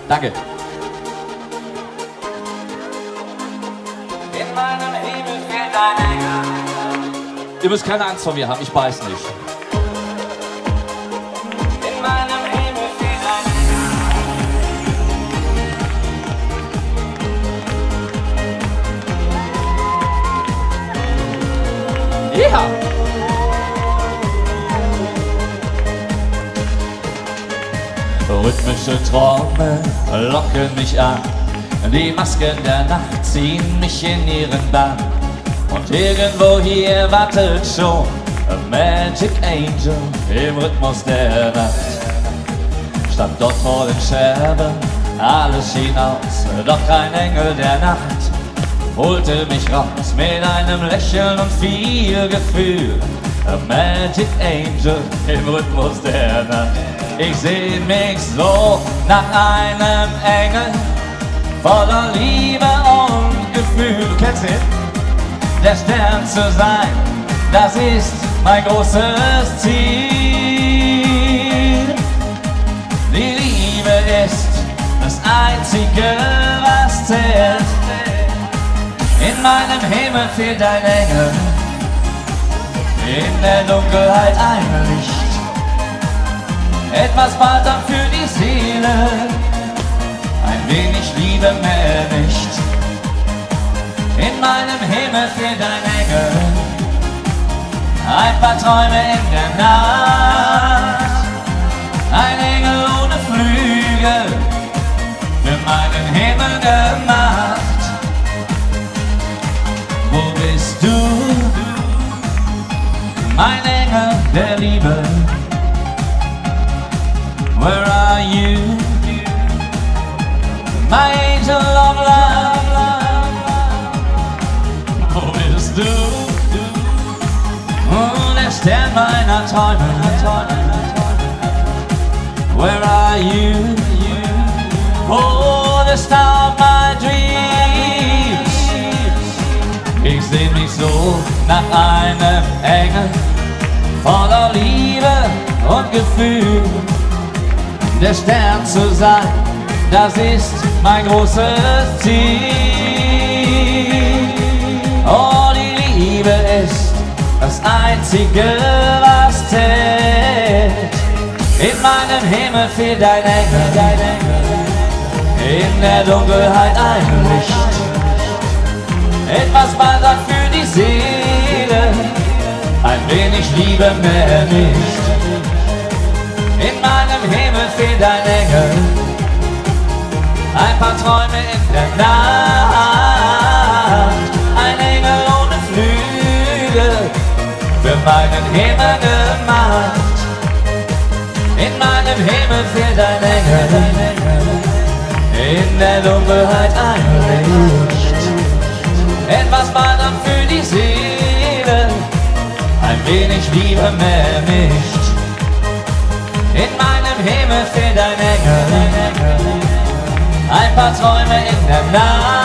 Danke. In meinem Himmel fehlt ein Engel. Ihr müsst keine Angst vor mir haben, ich beiß nicht. In meinem Himmel fehlt ein Engel. Ja! Rhythmische Träume locken mich an. Die Masken der Nacht ziehen mich in ihren Bann. Und irgendwo hier wartet schon a Magic Angel im Rhythmus der Nacht. Stand dort vor den Scherben, alles schien aus, doch kein Engel der Nacht holte mich raus mit einem Lächeln und viel Gefühl. A Magic Angel im Rhythmus der Nacht. Ich seh mich so nach einem Engel voller Liebe und Gefühl. Du kennst ihn? Der Stern zu sein, das ist mein großes Ziel. Die Liebe ist das Einzige, was zählt. In meinem Himmel fehlt ein Engel, in der Dunkelheit ein Licht. Etwas Balsam für die Seele, ein wenig Liebe, mehr nicht. In meinem Himmel fehlt ein Engel, ein paar Träume in der Nacht. Ein Engel ohne Flügel, für meinen Himmel gemacht. Wo bist du, mein Engel der Liebe? Where are you, my angel of love? Wo bist du, der Stern meiner Träume? Where are you, oh, the star of my dreams? Ich seh mich so nach einem Engel voller Liebe und Gefühl. Der Stern zu sein, das ist mein großes Ziel. Oh, die Liebe ist das Einzige, was zählt. In meinem Himmel fehlt ein Engel, in der Dunkelheit ein Licht. Etwas Balsam für die Seele, ein wenig Liebe, mehr nicht. In meinem Himmel fehlt ein Engel, ein paar Träume in der Nacht. Ein Engel ohne Flügel, für meinen Himmel gemacht. In meinem Himmel fehlt ein Engel, in der Dunkelheit ein Licht. Etwas Balsam für die Seele, ein wenig Liebe, mehr nicht. In meinem Himmel fehlt ein Engel, ein paar Träume in der Nacht.